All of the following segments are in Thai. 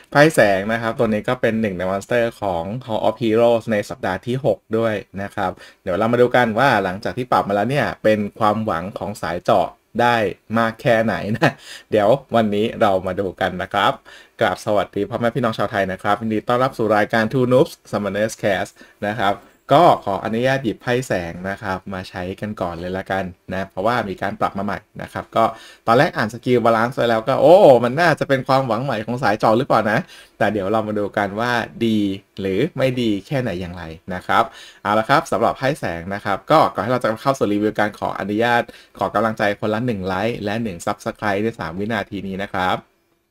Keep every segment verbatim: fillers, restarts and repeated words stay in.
ไพ่แสงนะครับตัวนี้ก็เป็นหนึ่งในมอนสเตอร์ของ Hall of Heroes ในสัปดาห์ที่หกด้วยนะครับเดี๋ยวเรามาดูกันว่าหลังจากที่ปรับมาแล้วเนี่ยเป็นความหวังของสายเจาะได้มากแค่ไหนนะเดี๋ยววันนี้เรามาดูกันนะครับกราบสวัสดีพ่อแม่พี่น้องชาวไทยนะครับยินดีต้อนรับสู่รายการ Two Noobs Summoners Cast นะครับก็ขออนุญาตหยิบไพ่แสงนะครับมาใช้กันก่อนเลยละกันนะเพราะว่ามีการปรับมาใหม่นะครับก็ตอนแรกอ่านสกิลบาลานซ์ไว้แล้วก็โอ้มันน่าจะเป็นความหวังใหม่ของสายจอหรือเปล่านะแต่เดี๋ยวเรามาดูกันว่าดีหรือไม่ดีแค่ไหนอย่างไรนะครับเอาละครับสำหรับไพ่แสงนะครับก็ก่อนที่เราจะเข้าสู่รีวิวการขออนุญาตขอกำลังใจคนละหนึ่งไลค์และหนึ่ง Subscribe ในสามวินาทีนี้นะครับ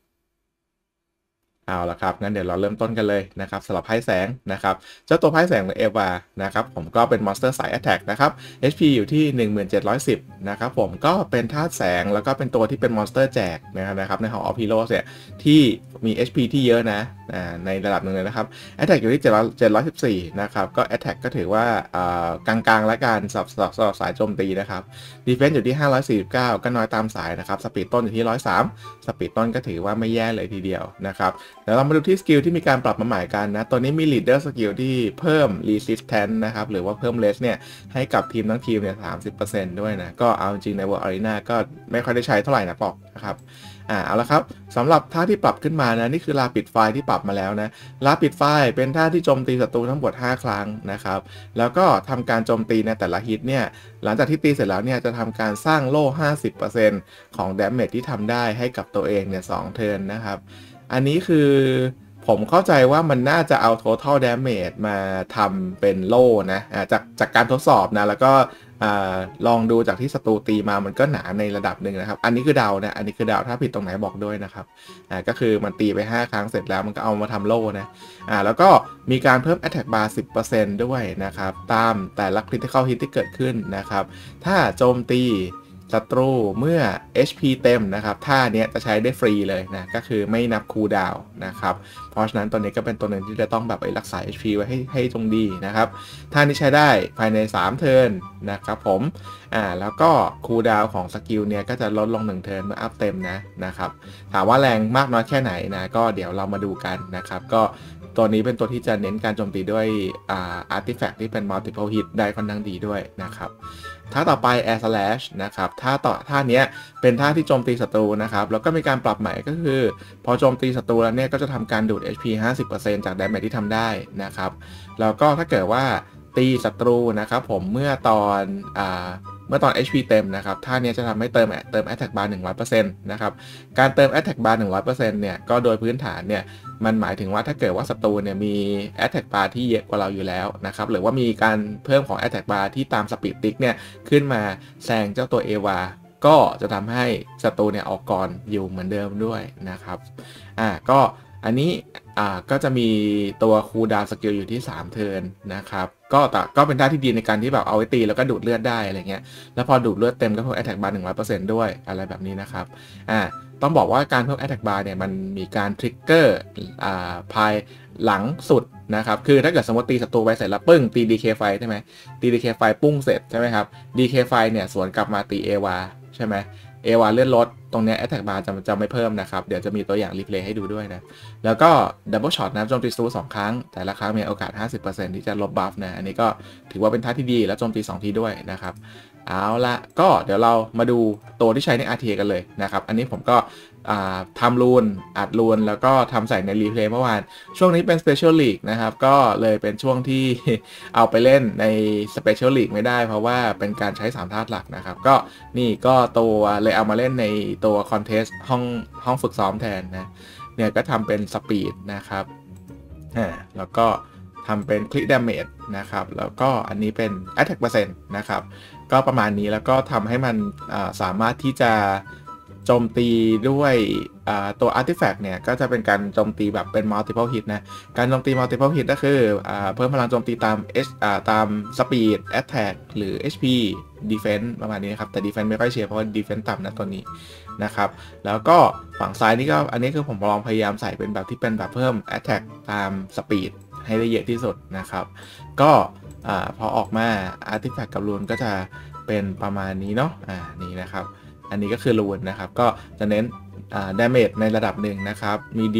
เอาละครับงั้นเดี๋ยวเราเริ่มต้นกันเลยนะครับสำหรับไพ่แสงนะครับเจ้าตัวไพ่แสงหรือเอวานะครับผมก็เป็นมอนสเตอร์สาย Attack นะครับ เอช พี อยู่ที่ หนึ่งพันเจ็ดร้อยสิบ นะครับผมก็เป็นธาตุแสงแล้วก็เป็นตัวที่เป็นมอนสเตอร์แจกนะครับใน Hall of Heroes เนี่ยที่มี เอช พี ที่เยอะนะในระดับหนึ่งเลยนะครับ Attack อยู่ที่เจ็ดร้อยสิบสี่นะครับก็ Attack ก็ถือว่ากลางๆและการสำหรับสำหรับสายโจมตีนะครับ Defense อยู่ที่ห้าร้อยสี่สิบเก้าก็น้อยตามสายนะครับสปีดต้นอยู่ที่หนึ่งร้อยสามสปีดต้นก็ถือว่าไม่แย่เลยทีเดียวนะครับเดี๋ยวเรามาดูที่สกิลที่มีการปรับมาใหม่กันนะตัวนี้มี Leader Skill ที่เพิ่ม Resistance นะครับหรือว่าเพิ่ม Res เนี่ยให้กับทีมทั้งทีมเนี่ย สามสิบเปอร์เซ็นต์ ด้วยนะก็เอาจริงใน World Arena ก็ไม่ค่อยได้ใช้เท่าไหร่นะปอกนะครับอ่าเอาละครับสำหรับท่าที่ปรับขึ้นมานะนี่คือลาปิดไฟที่ปรับมาแล้วนะลาปิดไฟเป็นท่าที่โจมตีศัตรูทั้งหมดห้าครั้งนะครับแล้วก็ทำการโจมตีในแต่ละฮิตเนี่ยหลังจากที่ตีเสร็จแล้วเนี่ยจะทำการสร้างโล่ ห้าสิบเปอร์เซ็นต์ ของดาเมจที่ทำได้ให้กับตัวเองเนี่ยสองเทิร์นนะครับอันนี้คือผมเข้าใจว่ามันน่าจะเอา total damage มาทำเป็นโล่นะจากจากการทดสอบนะแล้วก็ลองดูจากที่ศัตรูตีมามันก็หนาในระดับหนึ่งนะครับอันนี้คือเดานะอันนี้คือเดาถ้าผิดตรงไหนบอกด้วยนะครับอ่าก็คือมันตีไปห้าครั้งเสร็จแล้วมันก็เอามาทำโล่นะอ่าแล้วก็มีการเพิ่ม attack bar สิบเปอร์เซ็นต์ ด้วยนะครับตามแต่ละ critical hit ที่เกิดขึ้นนะครับถ้าโจมตีศัตรูเมื่อ เอช พี เต็มนะครับท่านี้จะใช้ได้ฟรีเลยนะก็คือไม่นับคูลดาวน์นะครับเพราะฉะนั้นตัวนี้ก็เป็นตัวหนึ่งที่จะต้องแบบไปรักษา เอช พี ไว้ให้ให้ตรงดีนะครับท่านี้ใช้ได้ภายในสามเทิร์นนะครับผมอ่าแล้วก็คูลดาวน์ของสกิลเนี่ยก็จะลดลงหนึ่งเทิร์นเมื่ออัพเต็มนะนะครับถามว่าแรงมากน้อยแค่ไหนนะก็เดี๋ยวเรามาดูกันนะครับก็ตัวนี้เป็นตัวที่จะเน้นการโจมตีด้วยอ่าอาร์ติแฟกต์ที่เป็น multiple hit ได้ค่อนข้างดีด้วยนะครับท่าต่อไป air slash นะครับท่าต่อท่านี้เป็นท่าที่โจมตีศัตรูนะครับแล้วก็มีการปรับใหม่ก็คือพอโจมตีศัตรูแล้วเนี่ยก็จะทำการดูด เอช พี ห้าสิบเปอร์เซ็นต์ จาก damage ที่ทำได้นะครับแล้วก็ถ้าเกิดว่าตีศัตรูนะครับผมเมื่อตอนอ่าเมื่อตอน เอช พี เต็มนะครับท่านี้จะทำให้เติมเติม attack bar หนึ่งร้อยเปอร์เซ็นต์ นะครับการเติม attack bar หนึ่งร้อยเปอร์เซ็นต์ เนี่ยก็โดยพื้นฐานเนี่ยมันหมายถึงว่าถ้าเกิดว่าศัตรูเนี่ยมี attack bar ที่เยอะกว่าเราอยู่แล้วนะครับหรือว่ามีการเพิ่มของ attack bar ที่ตาม speed tick เนี่ยขึ้นมาแซงเจ้าตัวเอวาก็จะทำให้ศัตรูเนี่ยออกก่อนอยู่เหมือนเดิมด้วยนะครับอ่าก็อันนี้อ่าก็จะมีตัวคูลดาวน์สกิลอยู่ที่สามเทิร์นนะครับก็แต่ก็เป็นท่าที่ดีในการที่แบบเอาไว้ตีแล้วก็ดูดเลือดได้อะไรเงี้ยแล้วพอดูดเลือดเต็มก็เพิ่ม attack bar หนึ่งร้อยเปอร์เซ็นต์ ด้วยอะไรแบบนี้นะครับอ่าต้องบอกว่าการเพิ่ม attack bar เนี่ยมันมีการทริกเกอร์อ่าภายหลังสุดนะครับคือถ้าเกิดสมมติตีศัตรูไปเสร็จแล้วปึ้งตี ดี เค ไฟใช่ไหมตี ดี เค ไฟปุ้งเสร็จใช่ไหมครับ ดี เค ไฟเนี่ยสวนกลับมาตีเอวาใช่ไหมเอวาเลื่อนลดตรงนี้ attack bar จะจะไม่เพิ่มนะครับเดี๋ยวจะมีตัวอย่างรีเพลย์ให้ดูด้วยนะแล้วก็ double shot นะโจมตีศัตรูสองครั้งแต่ละครั้งมีโอกาส ห้าสิบเปอร์เซ็นต์ ที่จะลบบัฟนะอันนี้ก็ถือว่าเป็นท่าที่ดีและโจมตีสองทีด้วยนะครับเอาละก็เดี๋ยวเรามาดูตัวที่ใช้ใน อาร์ ที กันเลยนะครับอันนี้ผมก็ทำรูนอัดรูนแล้วก็ทำใส่ในรีเพลย์เมื่อวานช่วงนี้เป็น Special League นะครับก็เลยเป็นช่วงที่ เอาไปเล่นใน Special League ไม่ได้เพราะว่าเป็นการใช้สามธาตุหลักนะครับก็นี่ก็ตัวเลยเอามาเล่นในตัวคอนเทสต์ห้องห้องฝึกซ้อมแทนนะเนี่ยก็ทำเป็นสปีดนะครับอ่าแล้วก็ทำเป็นคลิกดาเมจนะครับแล้วก็อันนี้เป็น attack เปอร์เซ็นต์นะครับก็ประมาณนี้แล้วก็ทำให้มันสามารถที่จะโจมตีด้วยตัว artifact เนี่ยก็จะเป็นการโจมตีแบบเป็น multiple hit นะการโจมตี multiple hit ก็คือเพิ่มพลังโจมตีตาม H ตาม speed attack หรือ เอช พี defense ประมาณนี้ครับแต่ defense ไม่ค่อยเชียร์เพราะว่า defense ต่ำนะตัวนี้นะครับแล้วก็ฝั่งซ้ายนี่ก็อันนี้คือผมลองพยายามใส่เป็นแบบที่เป็นแบบเพิ่ม attack ตาม speed ให้ได้เยอะที่สุดนะครับก็พอออกมา artifact กับรูนก็จะเป็นประมาณนี้เนาะอ่านี่นะครับอันนี้ก็คือรูนนะครับก็จะเน้นดาเมจในระดับหนึ่งนะครับมี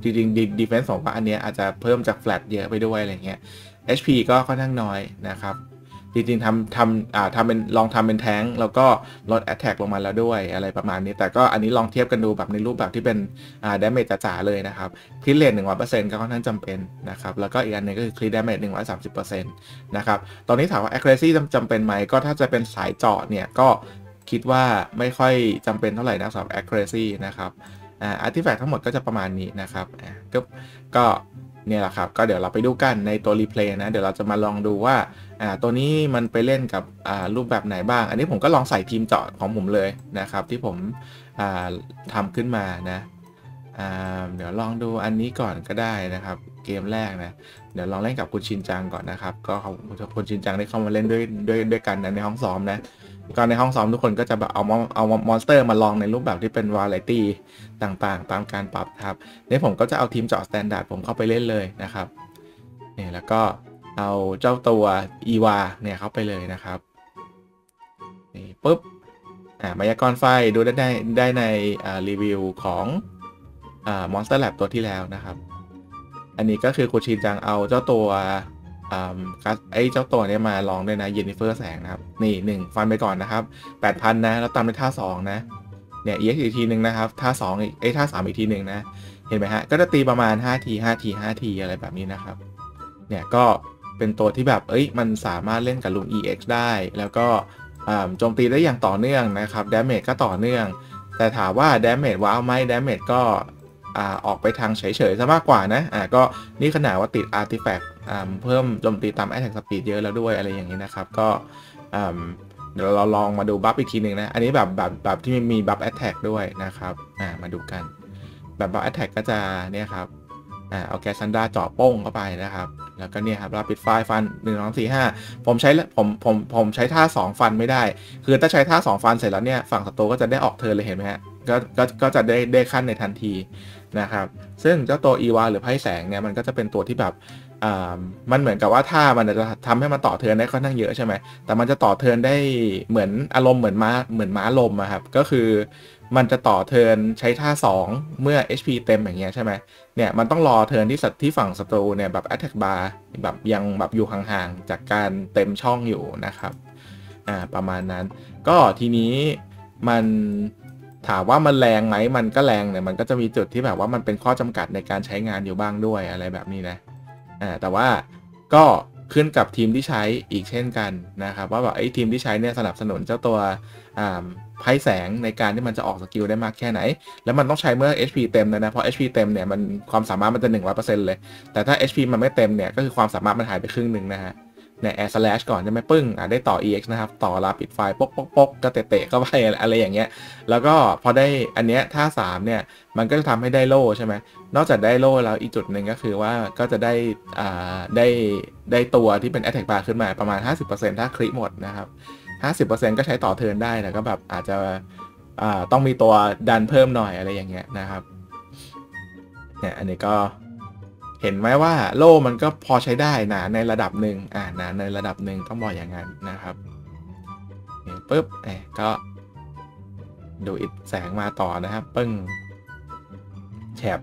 จริงๆ defense ผมว่าอันเนี้ยอาจจะเพิ่มจาก flat เยอะไปด้วยอะไรเงี้ย เอช พี ก็ค่อนข้างน้อยนะครับจริงๆทำทำอ่าทำเป็นลองทำเป็นแท้งแล้วก็ลด attack ลงมาแล้วด้วยอะไรประมาณนี้แต่ก็อันนี้ลองเทียบกันดูแบบในรูปแบบที่เป็นอ่า damage จ๋าๆเลยนะครับ crit rate หนึ่งร้อยเปอร์เซ็นต์ ก็ค่อนข้างจำเป็นนะครับแล้วก็อีกอันนึงก็คือ crit damage หนึ่งร้อยสามสิบเปอร์เซ็นต์ นะครับตอนนี้ถามว่า accuracy จำจำเป็นไหมก็ถ้าจะเป็นสายเจาะเนี่ยก็คิดว่าไม่ค่อยจำเป็นเท่าไหร่นะสำหรับ accuracy นะครับอ่า artifact ทั้งหมดก็จะประมาณนี้นะครับอ่าก็ก็เนี่ยแหละครับก็เดี๋ยวเราไปดูกันในตัว replay นะเดี๋ยวเราจะมาลองดูว่าอ่าตัวนี้มันไปเล่นกับอ่ารูปแบบไหนบ้างอันนี้ผมก็ลองใส่ทีมเจาะของผมเลยนะครับที่ผมอ่าทำขึ้นมานะอ่าเดี๋ยวลองดูอันนี้ก่อนก็ได้นะครับเกมแรกนะเดี๋ยวลองเล่นกับคุณชินจังก่อนนะครับก็ขอบคุณชินจังได้เข้ามาเล่นด้วยด้วยด้วยกันในห้องซ้อมนะก็ในห้องซ้อมทุกคนก็จะแบบเอาเอามอนสเตอร์มาลองในรูปแบบที่เป็นวาไรตี้ต่างๆตามการปรับครับนี่ผมก็จะเอาทีมเจาะสแตนดาร์ดผมเข้าไปเล่นเลยนะครับนี่แล้วก็เอาเจ้าตัวอีวาเนี่ยเข้าไปเลยนะครับนี่ปุ๊บอ่ามายากรไฟดูได้ได้ได้ในอ่ารีวิวของอ่ามอนสเตอร์แลบตัวที่แล้วนะครับอันนี้ก็คือคุณชินจังเอาเจ้าตัวไอ้เจ้าตัวนี้มาลองด้วยนะเยนนิเฟอร์แสงนะครับนี่หนึ่งฟันไปก่อนนะครับ แปดพัน นะแล้วตามด้วยท่าสองนะเนี่ย อี เอ็กซ์ อีกทีหนึ่งนะครับท่าสองอีกไอ้ท่าสามอีกทีหนึ่งนะเห็นไหมฮะก็จะตีประมาณห้าทีห้าทีห้าทีอะไรแบบนี้นะครับเนี่ยก็เป็นตัวที่แบบเอ้ยมันสามารถเล่นกับลุง อี เอ็กซ์ ได้แล้วก็โจมตีได้อย่างต่อเนื่องนะครับดาเมจก็ต่อเนื่องแต่ถามว่าดาเมจว้าวไหมดาเมจก็อ่าออกไปทางเฉยๆซะมากกว่านะอ่าก็นี่ขนาดว่าติดอาร์ติแฟกต์อ่าเพิ่มโจมตีตาม Attack Speed เยอะแล้วด้วยอะไรอย่างนี้นะครับก็อ่าเดี๋ยวเราลองมาดูบัฟอีกทีหนึ่งนะอันนี้แบบแบบแบบที่มีบัฟ Attack ด้วยนะครับอ่ามาดูกันแบบบัฟ Attack ก็จะเนี่ยครับอ่าเอาแกซันดาเจาะโป้งเข้าไปนะครับแล้วก็เนี่ยครับเราปิดไฟฟันหนึ่ง สอง สี่ ห้าผมใช้ผมผมผมใช้ท่าสองฟันไม่ได้คือถ้าใช้ท่าสองฟันเสร็จแล้วเนี่ยฝั่งศัตรูก็จะได้ออกเทิร์นเลยเห็นไหมฮะก็ก็ก็จะได้ได้ขั้นในทันทีนะครับซึ่งเจ้าตัวอีวาหรือไพ่แสงเนี่ยมันก็จะเป็นตัวที่แบบอ่ามันเหมือนกับว่าท่ามันจะทำให้มันต่อเทิร์นได้ค่อนข้างเยอะใช่ไหมแต่มันจะต่อเทิร์นได้เหมือนอารมณ์เหมือนม้าเหมือนม้าลมอะครับก็คือมันจะต่อเทิร์นใช้ท่าสองเมื่อ เอช พี เต็มอย่างเงี้ยใช่ไหมเนี่ยมันต้องรอเทิร์นที่สัตว์ที่ฝั่งศัตรูเนี่ยแบบ attack bar แบบยังแบบอยู่ห่างๆจากการเต็มช่องอยู่นะครับอ่าประมาณนั้นก็ทีนี้มันถามว่ามันแรงไหมมันก็แรงเนี่ยมันก็จะมีจุดที่แบบว่ามันเป็นข้อจำกัดในการใช้งานอยู่บ้างด้วยอะไรแบบนี้นะอ่าแต่ว่าก็ขึ้นกับทีมที่ใช้อีกเช่นกันนะครับว่าแบบไอ้ทีมที่ใช้เนี่ยสนับสนุนเจ้าตัวอ่าไพ่แสงในการที่มันจะออกสกิลได้มากแค่ไหนแล้วมันต้องใช้เมื่อ เอช พี เต็มเลยนะเพราะ เอช พี เต็มเนี่ยมันความสามารถมันจะ หนึ่งร้อยเปอร์เซ็นต์ เลยแต่ถ้า เอช พี มันไม่เต็มเนี่ยก็คือความสามารถมันหายไปครึ่งหนึ่งนะฮะเนี่ยแอร์สแลชก่อนจะไม่ปึ้งอ่ะได้ต่อ อี เอ็กซ์ นะครับต่อลาปิดไฟป๊กป๊กป๊กก็เตะๆเข้าไปอะไรอย่างเงี้ยแล้วก็พอได้อันเนี้ยท่าสามเนี่ยมันก็จะทำให้ได้โล่ใช่ไหมนอกจากได้โล่แล้วอีกจุดหนึ่งก็คือว่าก็จะได้อ่าได้ได้ตัวที่เป็น attack bar ขึ้นมาประมาณ ห้าสิบเปอร์เซ็นต์ ถ้าคลิหมดนะครับ ห้าสิบเปอร์เซ็นต์ ก็ใช้ต่อเทิร์นได้แต่ก็แบบอาจจะอ่าต้องมีตัวดันเพิ่มหน่อยอะไรอย่างเงี้ยนะครับเนี่ยอันนี้ก็เห็นไหมว่าโล่มันก็พอใช้ได้หนาในระดับหนึ่งอ่าหนาในระดับหนึ่งต้องบอกอย่างนั้นนะครับนี่ปุ๊บเอ้ก็ดูอิดแสงมาต่อนะครับปึ้งแฉบ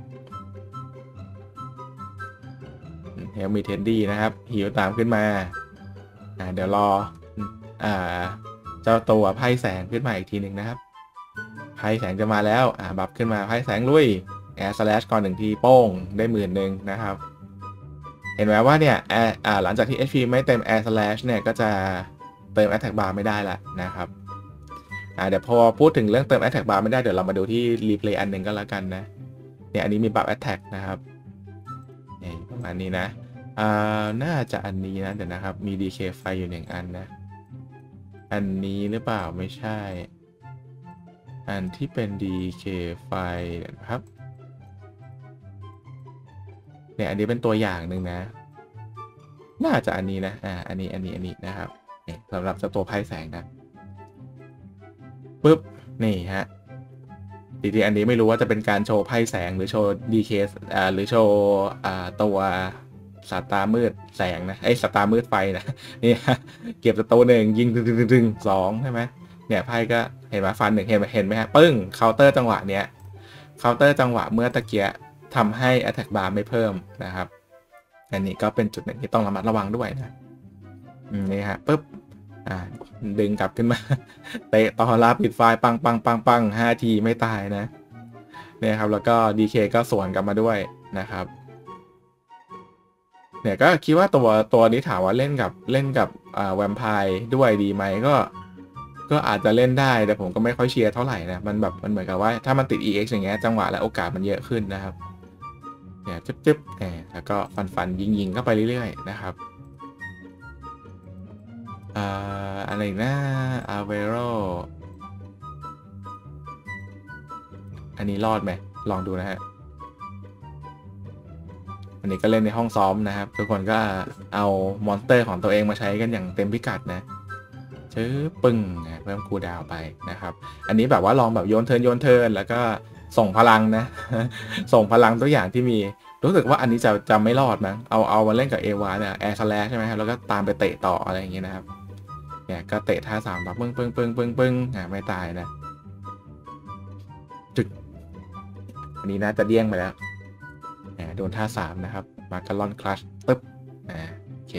เฮลมีเทนดี้นะครับหิวตามขึ้นมาอ่าเดี๋ยวรออ่าเจ้าตัวไพ่แสงขึ้นมาอีกทีหนึ่งนะครับไพ่แสงจะมาแล้วอ่าบัฟขึ้นมาไพ่แสงลุยแอร์สแลชก่อนหนึ่งทีโป้งได้หมื่นหนึ่งนะครับเห็นไหมว่าเนี่ยแอร์อ่าหลังจากที่ เอช พี ไม่เต็ม Air Slash เนี่ยก็จะเติม Attack Bar ไม่ได้ละนะครับอ่าเดี๋ยวพอพูดถึงเรื่องเติม Attack Bar ไม่ได้เดี๋ยวเรามาดูที่รีเพลย์อันหนึ่งก็แล้วกันนะเนี่ยอันนี้มีบัฟ Attack นะครับนี่ประมาณนี้นะอ่าน่าจะอันนี้นะเดี๋ยวนะครับมี ดี เค ไฟอยู่หนึ่งอันนะอันนี้หรือเปล่าไม่ใช่อันที่เป็น ดี เค ไฟนะครับเนี่ยอันนี้เป็นตัวอย่างหนึ่งนะน่าจะอันนี้นะอ่าอันนี้อันนี้อันนี้นะครับนี่สำหรับเจ้าตัวไพ่แสงนะปุ๊บนี่ฮะจริงๆอันนี้ไม่รู้ว่าจะเป็นการโชว์ไพ่แสงหรือโชว์ ดี เค อ่าหรือโชว์อ่าตัวสตาร์มืดแสงนะไอ้สตาร์มืดไฟนะนี่เก็บสตูหนึ่งยิงดึงดึงดึงสองใช่ไหมเนี่ยไพ่ก็เห็นไหมฟันหนึ่งเห็นไหมเห็นไหมฮะปึ้งเคาน์เตอร์จังหวะเนี้ยเคาน์เตอร์จังหวะเมื่อตะเกียทำให้ attack bar ไม่เพิ่มนะครับอันนี้ก็เป็นจุดหนึ่งที่ต้องระมัดระวังด้วยนะนี่ฮะปุ๊บอ่าดึงกลับขึ้นมา เตะต่อลาปิดไฟปังปังปังปังห้าทีไม่ตายนะเนี่ยครับแล้วก็ ดี เค ก็สวนกลับมาด้วยนะครับเนี่ยก็คิดว่าตัวตัวนี้ถามว่าเล่นกับเล่นกับอ่าแวมไพร์ด้วยดีไหมก็ก็อาจจะเล่นได้แต่ผมก็ไม่ค่อยเชียร์เท่าไหร่นะมันแบบมันเหมือนกับว่าถ้ามันติด อี เอ็กซ์ อย่างเงี้ยจังหวะและโอกาสมันเยอะขึ้นนะครับเนี่ยจึ๊บจึ๊บเนี่ยแล้วก็ฟันฟันยิงยิงเข้าไปเรื่อยๆนะครับอ่าอะไรนะอาเวโรอันนี้รอดไหมลองดูนะฮะอันนี้ก็เล่นในห้องซ้อมนะครับทุกคนก็เอามอนสเตอร์ของตัวเองมาใช้กันอย่างเต็มพิกัดนะชื้อปึ้งเพิ่มคูลดาวน์ไปนะครับอันนี้แบบว่าลองแบบโยนเทิร์นโยนเทิร์นแล้วก็ส่งพลังนะ ส่งพลังตัวอย่างที่มีรู้สึกว่าอันนี้จะจะไม่รอดมั้งเอาเอามาเล่นกับเอวาเนี่ยแอร์สแลชใช่ไหมครับแล้วก็ตามไปเตะต่ออะไรอย่างเงี้ยนะครับเนี่ยก็เตะท่าสามแบบปึ้งปึ้งปึ้งปึ้งปึ้งอ่าไม่ตายนะจึกอันนี้น่าจะเดี้ยงไปแล้วโดนท่าสามนะครับมาการอนคลัชตึ๊บอ่าโอเค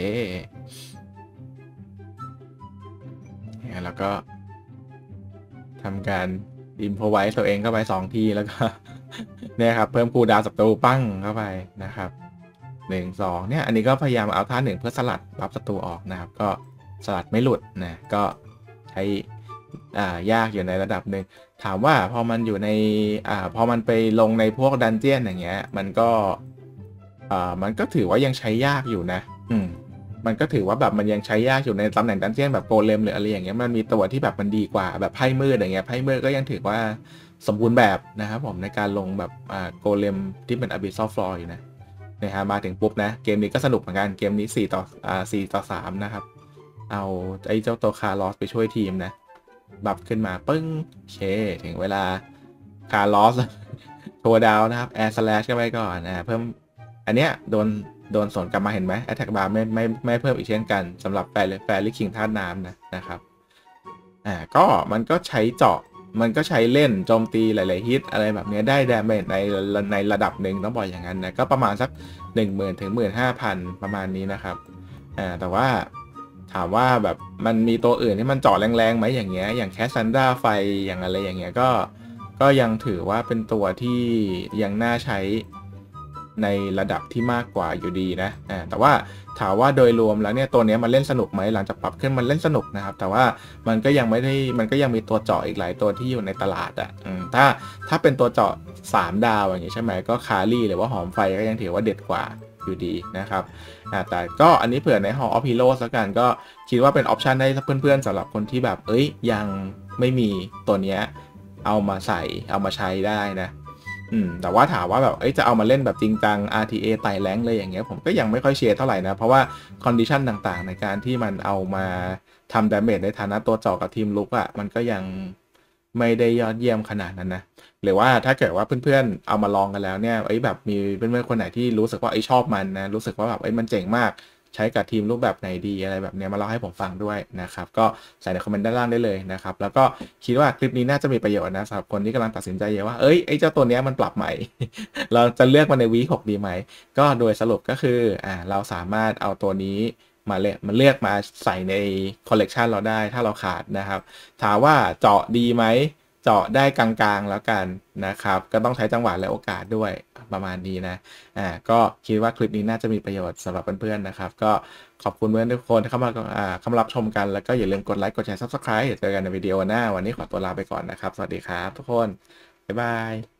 แล้วก็ทำการอิมพอไว้ตัวเองเข้าไปสองทีแล้วก็เนี่ยครับเพิ่มคูลดาวน์ศัตรูปั้งเข้าไปนะครับหนึ่งสองเนี่ยอันนี้ก็พยายามเอาท่าหนึ่งเพื่อสลัดบัฟศัตรูออกนะครับก็สลัดไม่หลุดนะก็ใช้อ่ายากอยู่ในระดับหนึ่งถามว่าพอมันอยู่ในอ่าพอมันไปลงในพวกดันเจี้ยนอย่างเงี้ยมันก็อ่ามันก็ถือว่ายังใช้ยากอยู่นะอืมมันก็ถือว่าแบบมันยังใช้ยากอยู่ในตำแหน่งดันเจี้ยนแบบโกเลมหรืออะไรอย่างเงี้ยมันมีตัวที่แบบมันดีกว่าแบบไพ่มืดอย่างเงี้ยไพ่มืดก็ยังถือว่าสมบูรณ์แบบนะครับผมในการลงแบบอ่าโกเลมที่เป็น Abyssal Floor อยู่นะนะฮะมาถึงปุ๊บนะเกมนี้ก็สนุกเหมือนกันเกมนี้สี่ต่ออ่าสี่ต่อสามนะครับเอาไอ้เจ้าตัวคาร์ลอสไปช่วยทีมนะบัฟขึ้นมาปึ้งโอเคถึงเวลาคาร์ลอสโชว์ดาวนะครับแอร์สแลชก็ไปก่อนนะเพิ่มอันเนี้ยโดนโดนสวนกลับมาเห็นไหม Attack Bar ไม่ไม่ไม่เพิ่มอีกเช่นกันสำหรับแฟร์แฟร์ลิคิงธาตุน้ำนะนะครับอ่าก็มันก็ใช้เจาะมันก็ใช้เล่นโจมตีหลายๆฮิตอะไรแบบนี้ได้ดาเมจในในระดับหนึ่งต้องบอกอย่างนั้นนะก็ประมาณสัก หนึ่งหมื่น ถึง หนึ่งหมื่นห้าพัน ประมาณนี้นะครับอ่าแต่ว่าถามว่าแบบมันมีตัวอื่นที่มันเจาะแรงๆไหมอย่างเงี้ยอย่างแคสซันดราไฟอย่างอะไรอย่างเงี้ยก็ก็ยังถือว่าเป็นตัวที่ยังน่าใช้ในระดับที่มากกว่าอยู่ดีนะอ่าแต่ว่าถามว่าโดยรวมแล้วเนี่ยตัวนี้มันเล่นสนุกไหมหลังจากปรับขึ้นมันเล่นสนุกนะครับแต่ว่ามันก็ยังไม่ได้มันก็ยังมีตัวเจาะอีกหลายตัวที่อยู่ในตลาดอ่ะถ้าถ้าเป็นตัวเจาะสามดาวอย่างนี้ใช่ไหมก็คารี่หรือว่าหอมไฟก็ยังถือว่าเด็ดกว่าอยู่ดีนะครับแต่ก็อันนี้เผื่อใน Hall of Heroes แล้วกันก็คิดว่าเป็นออปชันให้เพื่อนๆสำหรับคนที่แบบเอ้ยยังไม่มีตัวเนี้ยเอามาใส่เอามาใช้ได้นะอืมแต่ว่าถามว่าแบบเอ้ยจะเอามาเล่นแบบจริงจัง อาร์ ที เอ ไต่แรงเลยอย่างเงี้ยผมก็ยังไม่ค่อยเชียร์เท่าไหร่นะเพราะว่าคอนดิชันต่างๆในการที่มันเอามาทำดาเมจในฐานะตัวเจาะกับทีมลุกอ่ะมันก็ยังไม่ได้ยอดเยี่ยมขนาดนั้นนะหรือว่าถ้าเกิดว่าเพื่อนๆเอามาลองกันแล้วเนี่ยไอ้แบบมีเพื่อนๆคนไหนที่รู้สึกว่าไอ้ชอบมันนะรู้สึกว่าแบบไอ้มันเจ๋งมากใช้กับทีมรูปแบบไหนดีอะไรแบบนี้มาเล่าให้ผมฟังด้วยนะครับก็ใส่ในคอมเมนต์ด้านล่างได้เลยนะครับแล้วก็คิดว่าคลิปนี้น่าจะมีประโยชน์นะสำหรับคนที่กำลังตัดสินใจว่าเอ้ยไอ้เจ้าตัวนี้มันปรับใหม่ เราจะเลือกมันในวีคหกดีไหมก็โดยสรุปก็คืออ่าเราสามารถเอาตัวนี้มาเลือกมันเลือกมาใส่ในคอลเลกชันเราได้ถ้าเราขาดนะครับถามว่าเจาะดีไหมเจาะได้กลางๆแล้วกันนะครับก็ต้องใช้จังหวะและโอกาสด้วยประมาณนี้นะอ่าก็คิดว่าคลิปนี้น่าจะมีประโยชน์สำหรับเพื่อนๆนะครับก็ขอบคุณเพื่อนทุกคนที่เข้ามาอ่าเข้ามารับชมกันแล้วก็อย่าลืมกดไลค์กดแชร์ ซับสไครบ์ เจอกันในวิดีโอหน้าวันนี้ขอตัวลาไปก่อนนะครับสวัสดีครับทุกคนบ๊ายบาย